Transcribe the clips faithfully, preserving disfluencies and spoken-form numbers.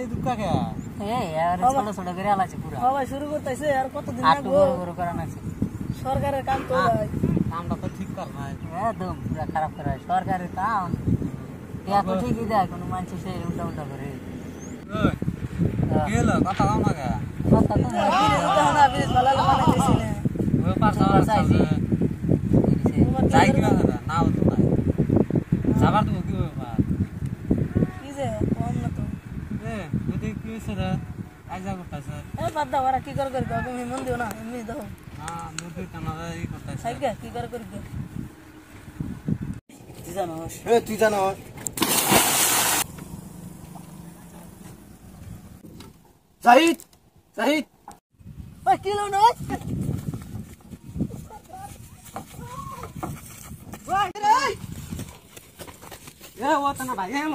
এই দুঃখা কে এই আর ছোট ছোট করে আলাছে পুরো সবাই শুরু করতেছে আর কতদিন আটু বড় বড় করা নাছে সরকারের কাম তো ভাই কামটা তো ঠিক কর নাই একদম পুরো খারাপ করা সরকারের কাম ইয়া তো ঠিকই দেয় কোনো মানুষ সে উল্টা উল্টা করে ওই কি হলো কথা কও না কে কথা তো দেখো না বিদেশ ভালো মানে দিছি না ওই পাঁচ হাজার চাইছি যাই কি না না তো নাই যাবার তো কি হবে কি যে কম না তো এ যদি কি হইছে রে আইজা করতেছে এ বাদ দাও ওরা কি করে করে দাও তুমি মন দিও না এমনি দাও না মুদি টানারে ই করতেছে সাইকে কি করে করে দাও তুই জানো এ তুই জানো জাহিদ জাহিদ ওই কি লো না ওই রে এ ও তো না ভাই এ লো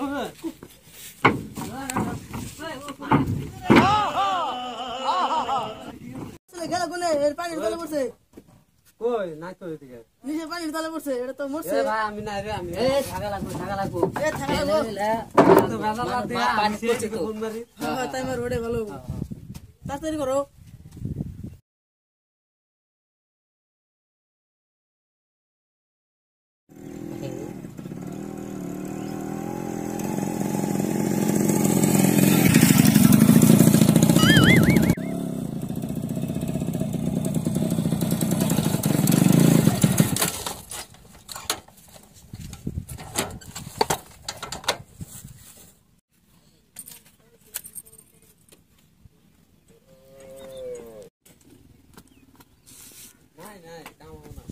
চলে গেল কোনে এর পানির তলে পড়ছে কই নাই তো এদিকে নিচে পানির তলে পড়ছে এটা তো মরছে এ ভাই আমি নাই রে আমি এ থাকা লাগবে থাকা লাগবে এ থাকা লাগবো তো গাজা লাগ দে পানি আমি পড়ছে তো। ফোন মারি হ্যাঁ হ্যাঁ তাই আমার রোডে ভালো তাড়াতাড়ি করো নাই নাই কাম হবে না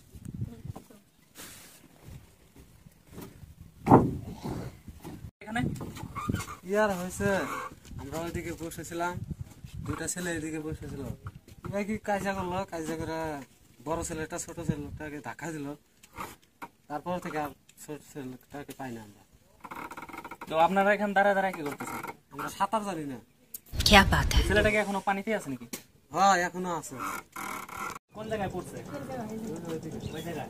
এখানে ইয়ার হয়েছে আমরা ওইদিকে বসেছিলাম দুটা ছেলে এদিকে বসেছিল এবার কি কাজা করলো কাজা করে বড় ছেলেটা ছোট ছেলেটাকে ধাক্কা দিল তারপর থেকে আর ছোট ছেলেটাকে পাই না আমরা তো আপনারা এখানে দাঁড়ায় দাঁড়ায় কি করতেছেন? আমরা সাঁতার জানি না क्या बात है? ছেলেটাকে এখনো পানিতে আছে নাকি? হ্যাঁ এখনো আছে কোন জায়গায় পড়ছে? ওই জায়গায়?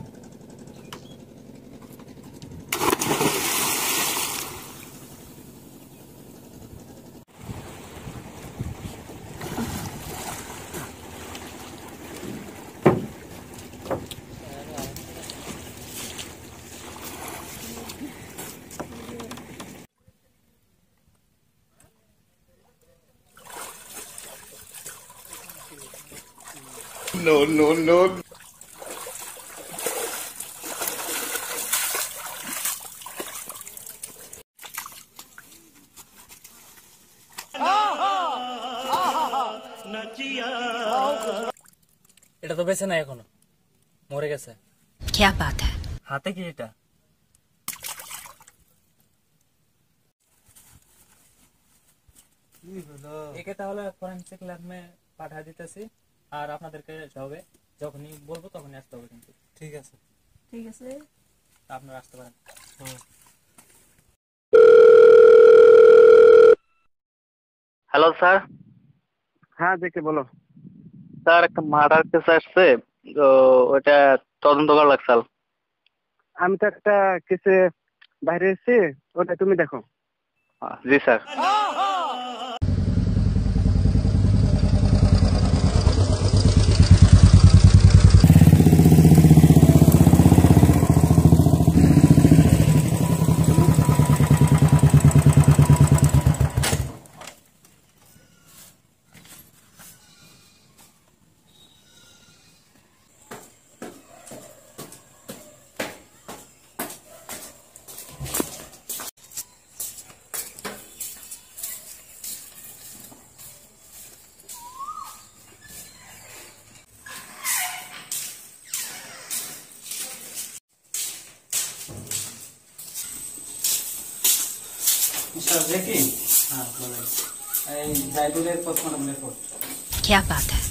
No, no, no. এটা তো বেঁচে নাই এখনো, মরে গেছে। क्या बात है? হাতে কি এটা? কি হলো একে তাহলে ফরেনসিক ল্যাবে পাঠিয়ে দিতেছি আর আপনাদেরকে যাবে যখনই বলবো তখনই আসতে হবে কিন্তু। ঠিক আছে ঠিক আছে তা আপনারা আসতে পারেন। হ্যাঁ হ্যালো স্যার। হ্যাঁ দেখে বলো। স্যার একটা মার্ডার কেস আসছে, তো ওটা তদন্ত করা লাগছে। আমি তো একটা কেসে বাইরে এসেছি, ওটা তুমি দেখো। জি স্যার। মিস্টার জেকি, হ্যাঁ বলেন। এই জাইদুলের পোস্টমর্টম রিপোর্ট। क्या बात है?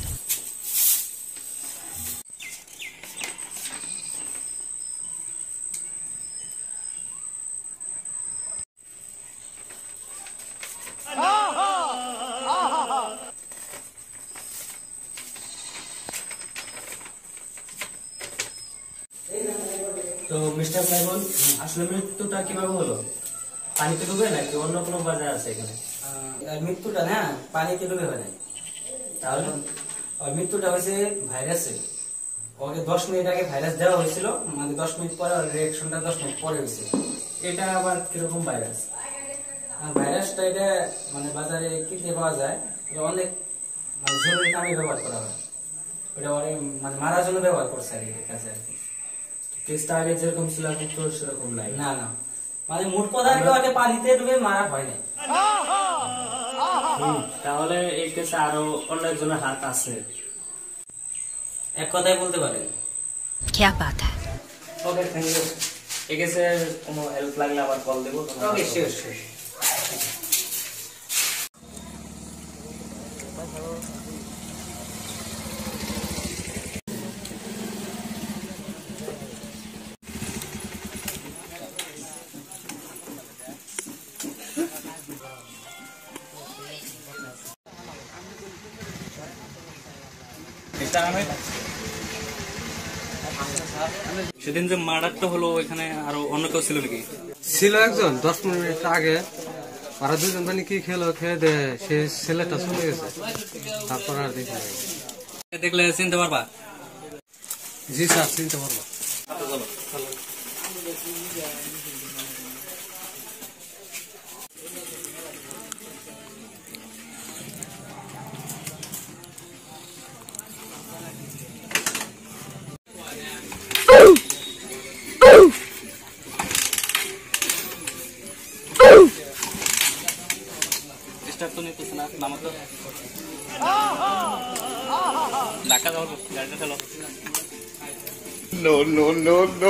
তো মিস্টার সাইমন, আসলে মৃত্যুটা কিভাবে হলো? পানিতে ডুবে নাকি অন্য কোনো বাজার আছে এখানে? আর মৃত্যুটা না পানিতে ডুবে হয় নাই, তাহলে ওই মৃত্যুটা হয়েছে ভাইরাসে। ওকে দশ মিনিট আগে ভাইরাস দেওয়া হয়েছিল, মানে দশ মিনিট পরে ওর রিয়েকশনটা দশ মিনিট পরে হয়েছে। এটা আবার কিরকম ভাইরাস? আর ভাইরাসটা এটা মানে বাজারে কিনতে পাওয়া যায়, এটা অনেক মানে জরুরি কামে ব্যবহার করা হয়। ওটা অনেক মানে মারার জন্য ব্যবহার করছে আর কি কাছে আর কি। কেসটা আগে যেরকম ছিল এখন তো সেরকম নাই। না না, মানে মোট কথা ওকে পানিতে ডুবে মারা হয় নাই। তাহলে এই কেসে আরো অন্য একজনের হাত আছে। এক কথাই বলতে পারেন। क्या बात है? Okay, thank you. এই কেসে কোনো হেল্প লাগলে আবার কল দেবো। Okay, sure sure. সেদিন যে মার্ডারটা হলো ওইখানে আরো অন্য কেউ ছিল নাকি? ছিল একজন, দশ মিনিট আগে ওরা দুজন মানে কি খেলো, খেয়ে দে সে ছেলেটা চলে গেছে, তারপর আর দেখি নাই। দেখলে চিনতে পারবা? জি স্যার, চিনতে পারবো। স্টার্ট তো নিতেছে না, নামো তো। ধাক্কা দাও, গাড়িটা চলো। No, no, no, no.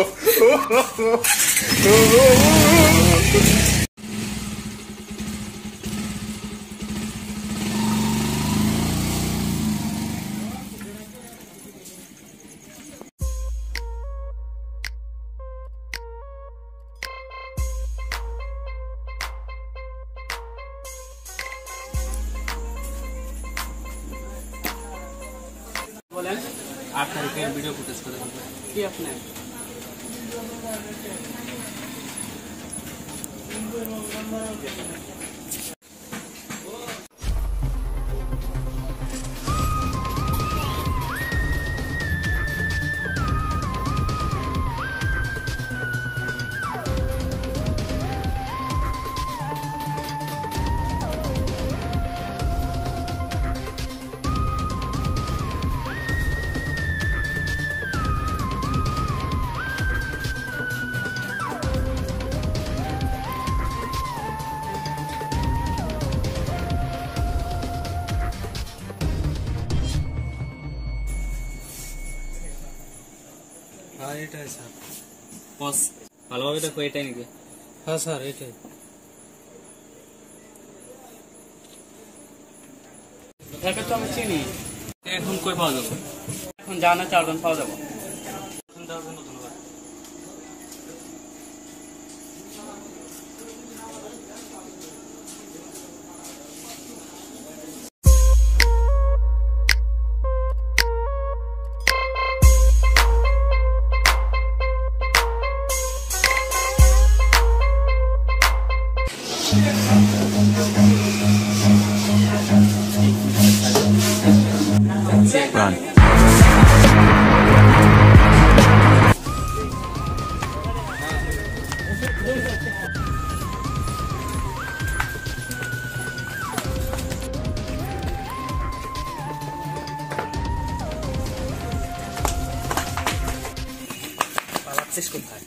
বলেন, আট তারিখের ভিডিও ফুটেজ করে কি আপনি? হ্যাঁ এটাই স্যার। বস ভালোভাবে দেখো, এটাই নাকি? হ্যাঁ স্যার, এটাই। একে তো আমি চিনি। এখন কই পাওয়া যাবে? এখন জানা চারজন পাওয়া যাবো। ধন্যবাদ। Run. পালাচ্ছিস কোথায়?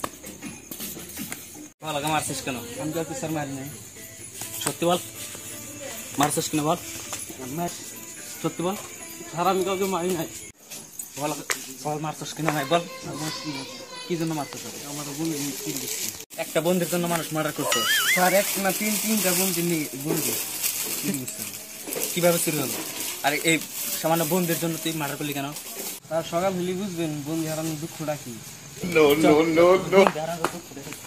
ভালো মারছিস কেন? আমি তো স্যার মারি নাই। সত্যি বল, মারছিস কেন বল? সত্যি বল। স্যার আমি কাউকে মারি নাই। বল বল, মারছিস কেন নাই বল? কি জন্য মারছিস? আমার বোন একটা বন্ধুর জন্য মানুষ মার্ডার করছে। স্যার এক না তিন তিনটা বোন বন্ধু কিভাবে চুরি হলো? আর এই সামান্য বন্ধুর জন্য তুই মার্ডার করলি কেন? স্যার সকাল হলে বুঝবেন বন্ধু হারানোর দুঃখটা কি। No, no, no, no. বন্ধু হারানোর দুঃখ দেখে